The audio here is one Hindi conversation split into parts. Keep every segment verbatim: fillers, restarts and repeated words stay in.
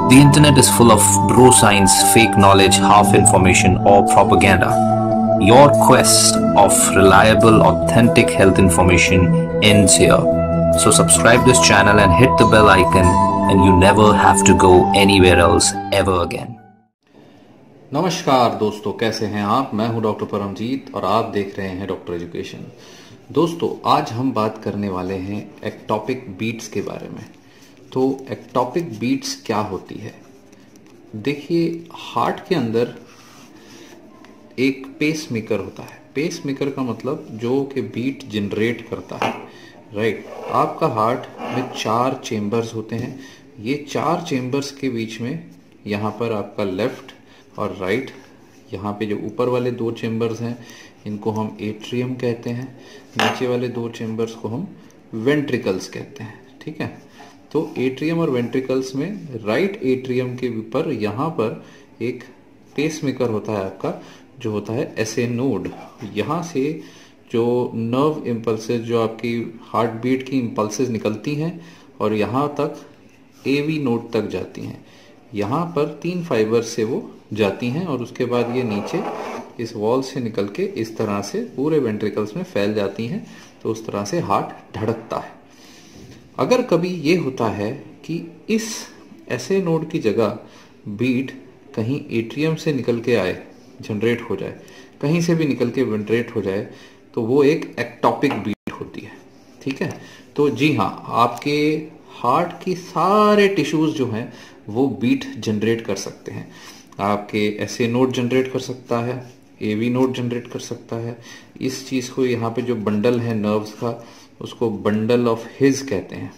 The internet is full of bro science, fake knowledge, half information, or propaganda. Your quest of reliable, authentic health information ends here. So subscribe this channel and hit the bell icon, and you never have to go anywhere else ever again. नमस्कार दोस्तों, कैसे हैं आप। मैं हूं डॉक्टर परमजीत और आप देख रहे हैं डॉक्टर एजुकेशन। दोस्तों, आज हम बात करने वाले हैं एक्टोपिक बीट्स के बारे में। तो एक्टोपिक बीट्स क्या होती है? देखिए, हार्ट के अंदर एक पेस मेकर होता है। पेस मेकर का मतलब जो कि बीट जनरेट करता है, राइट। आपका हार्ट में चार चेम्बर्स होते हैं। ये चार चेम्बर्स के बीच में यहाँ पर आपका लेफ्ट और राइट, यहाँ पे जो ऊपर वाले दो चेम्बर्स हैं इनको हम एट्रियम कहते हैं, नीचे वाले दो चेम्बर्स को हम वेंट्रिकल्स कहते हैं, ठीक है। तो एट्रियम और वेंट्रिकल्स में राइट एट्रियम के ऊपर यहाँ पर एक पेस मेकर होता है आपका, जो होता है एसए नोड। यहाँ से जो नर्व इम्पल्सेस, जो आपकी हार्ट बीट की इम्पल्सेस निकलती हैं और यहाँ तक एवी नोड तक जाती हैं। यहाँ पर तीन फाइबर से वो जाती हैं और उसके बाद ये नीचे इस वॉल से निकल के इस तरह से पूरे वेंट्रिकल्स में फैल जाती हैं। तो उस तरह से हार्ट धड़कता है। अगर कभी ये होता है कि इस ऐसे नोड की जगह बीट कहीं एट्रियम से निकल के आए, जनरेट हो जाए, कहीं से भी निकल के जनरेट हो जाए, तो वो एक एक्टोपिक बीट होती है, ठीक है। तो जी हाँ, आपके हार्ट की सारे टिश्यूज जो हैं वो बीट जनरेट कर सकते हैं। आपके ऐसे नोड जनरेट कर सकता है, एवी नोड जनरेट कर सकता है। इस चीज को, यहाँ पे जो बंडल है नर्व्स का, उसको बंडल ऑफ हिज कहते हैं।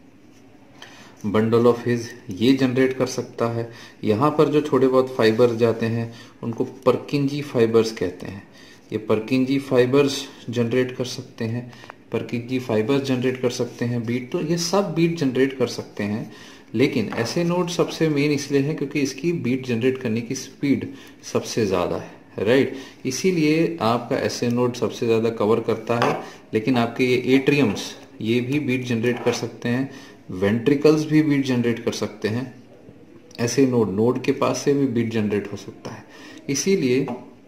बंडल ऑफ हिज ये जनरेट कर सकता है। यहाँ पर जो छोटे बहुत फाइबर्स जाते हैं उनको परकिंजी फाइबर्स कहते हैं। ये परकिंजी फाइबर्स जनरेट कर सकते हैं। परकिंजी फाइबर्स जनरेट कर सकते हैं बीट। तो ये सब बीट जनरेट कर सकते हैं, लेकिन ऐसे नोड सबसे मेन इसलिए है क्योंकि इसकी बीट जनरेट करने की स्पीड सबसे ज़्यादा है, राइट। इसीलिए आपका ऐसे नोड सबसे ज़्यादा कवर करता है। लेकिन आपके ये एट्रियम्स, ये भी बीट जनरेट कर सकते हैं। वेंट्रिकल्स भी बीट जनरेट कर सकते हैं। ऐसे नोड नोड के पास से भी बीट जनरेट हो सकता है। इसीलिए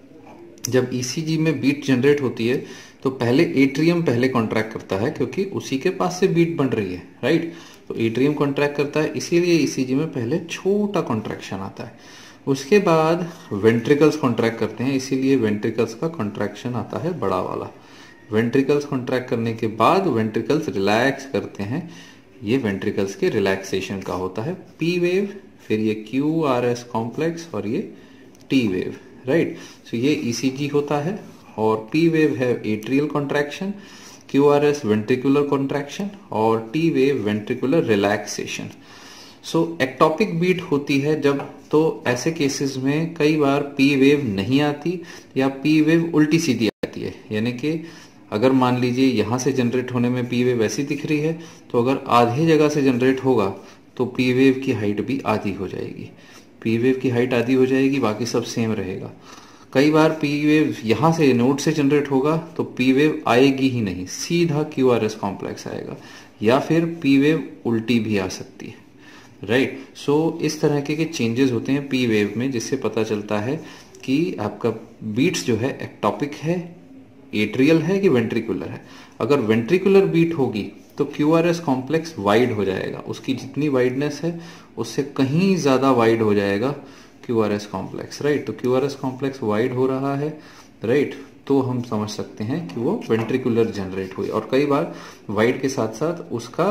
जब ईसीजी में बीट जनरेट होती है तो पहले एट्रियम पहले कॉन्ट्रैक्ट करता है, क्योंकि उसी के पास से बीट बन रही है, राइट। तो एट्रियम कॉन्ट्रैक्ट करता है, इसीलिए ईसीजी में पहले छोटा कॉन्ट्रैक्शन आता है। उसके बाद वेंट्रिकल्स कॉन्ट्रैक्ट करते हैं, इसीलिए वेंट्रिकल्स का कॉन्ट्रैक्शन आता है बड़ा वाला। वेंट्रिकल्स कॉन्ट्रैक्ट करने के बाद वेंट्रिकल्स रिलैक्स करते हैं। ये वेंट्रिकल्स के रिलैक्सेशन का होता है पी वेव, फिर ये क्यू आर एस कॉम्प्लेक्स और ये टी वेव, राइट। सो ये ईसीजी होता है और पी वेव है atrial contraction, Q R S ventricular contraction और T wave ventricular relaxation. So ectopic beat होती है जब, तो ऐसे केसेस में कई बार पी वेव नहीं आती या पी वेव उल्टी सीधी आती है। यानी कि अगर मान लीजिए यहाँ से जनरेट होने में पी वेव ऐसी दिख रही है, तो अगर आधी जगह से जनरेट होगा तो पी वेव की हाइट भी आधी हो जाएगी। पी वेव की हाइट आधी हो जाएगी, बाकी सब सेम रहेगा। कई बार पी वेव यहाँ से नोड से जनरेट होगा तो पी वेव आएगी ही नहीं, सीधा क्यू आर एस कॉम्प्लेक्स आएगा, या फिर पी वेव उल्टी भी आ सकती है, राइट। सो इस तरह के, के चेंजेस होते हैं पी वेव में, जिससे पता चलता है कि आपका बीट्स जो है एक्टोपिक है, एट्रियल है कि वेंट्रिकुलर है। अगर वेंट्रिकुलर बीट होगी तो Q R S complex wide हो जाएगा, उसकी जितनी वाइडनेस है उससे कहीं ज्यादा वाइड हो जाएगा Q R S complex, right. तो Q R S complex wide हो रहा है, राइट, तो हम समझ सकते हैं कि वो वेंट्रिकुलर जनरेट हुई। और कई बार वाइड के साथ साथ उसका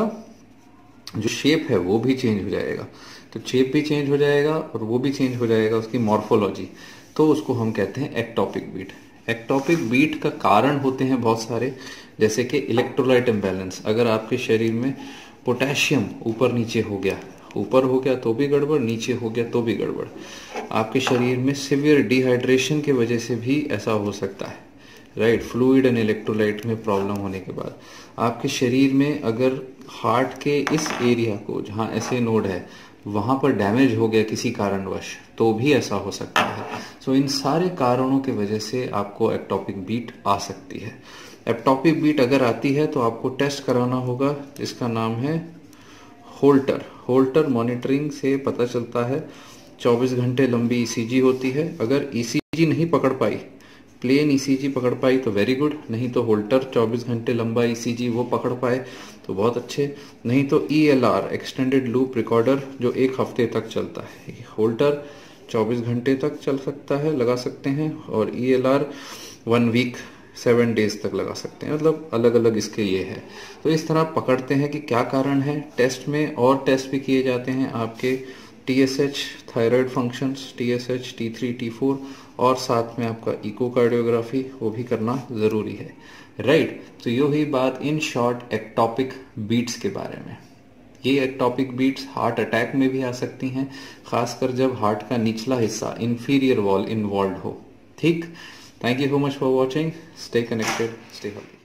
जो शेप है वो भी चेंज हो जाएगा। तो शेप भी चेंज हो जाएगा और वो भी चेंज हो जाएगा उसकी मॉर्फोलॉजी। तो उसको हम कहते हैं एक्टोपिक बीट। एक्टोपिक बीट का कारण होते हैं बहुत सारे, जैसे कि इलेक्ट्रोलाइट इम्बैलेंस। अगर आपके शरीर में पोटेशियम ऊपर नीचे हो गया, ऊपर हो गया तो भी गड़बड़, नीचे हो गया तो भी गड़बड़। आपके शरीर में सिवियर डिहाइड्रेशन की वजह से भी ऐसा हो सकता है, राइट। फ्लूइड एंड इलेक्ट्रोलाइट में प्रॉब्लम होने के बाद आपके शरीर में अगर हार्ट के इस एरिया को, जहाँ ऐसे नोड है, वहां पर डैमेज हो गया किसी कारणवश, तो भी ऐसा हो सकता है। सो so, इन सारे कारणों की वजह से आपको एक्टोपिक बीट आ सकती है। एक्टोपिक बीट अगर आती है तो आपको टेस्ट कराना होगा, जिसका नाम है होल्टर होल्टर मॉनिटरिंग से पता चलता है चौबीस घंटे लंबी ईसीजी होती है। अगर ईसीजी नहीं पकड़ पाई, प्लेन ईसीजी पकड़ पाई तो वेरी गुड, नहीं तो होल्टर चौबीस घंटे लंबा ईसीजी वो पकड़ पाए तो बहुत अच्छे, नहीं तो ईएलआर एक्सटेंडेड लूप रिकॉर्डर जो एक हफ्ते तक चलता है। होल्टर चौबीस घंटे तक चल सकता है, लगा सकते हैं, और ELR one week seven days तक लगा सकते हैं, मतलब अलग अलग इसके ये है। तो इस तरह पकड़ते हैं कि क्या कारण है। टेस्ट में और टेस्ट भी किए जाते हैं आपके TSH, thyroid functions, TSH, T three, T four, और साथ में आपका इकोकार्डियोग्राफी वो भी करना ज़रूरी है, राइट। तो ये हुई बात इन शॉर्ट एक्टॉपिक बीट्स के बारे में। ये एक्टॉपिक बीट्स हार्ट अटैक में भी आ सकती हैं, खासकर जब हार्ट का निचला हिस्सा इंफीरियर वॉल इन्वॉल्व हो। ठीक, thank you so much for watching, stay connected, stay healthy.